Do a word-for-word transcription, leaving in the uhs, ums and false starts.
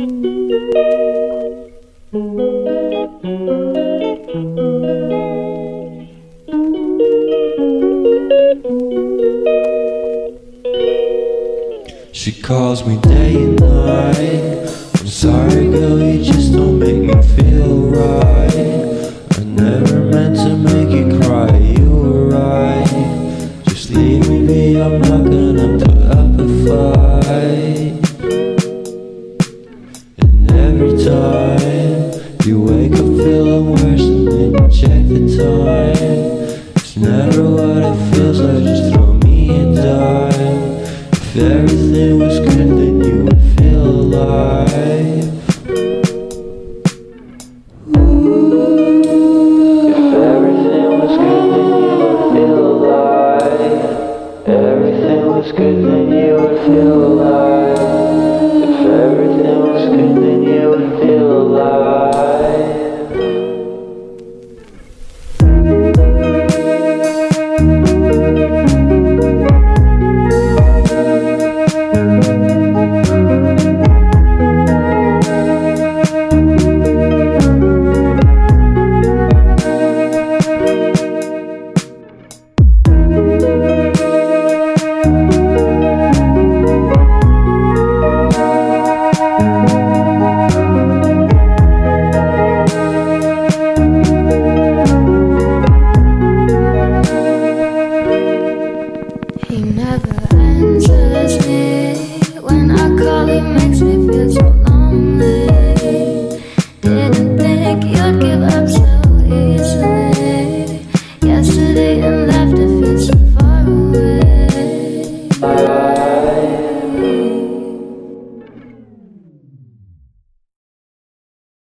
She calls me day and night. I'm sorry girl, you just don't make me feel right. I never meant to make you cry, you were right. Just leave me be, I'm not gonna put up a fight. And every time you wake up feeling worse and then you check the time. It's never what it feels like, just throw me a dime. If everything was good, then you would feel alive. If everything was good, then you would feel alive. Everything was good, then you would feel alive. If everything was good, then you would feel alive. He never answers me. When I call, he makes me feel so lonely.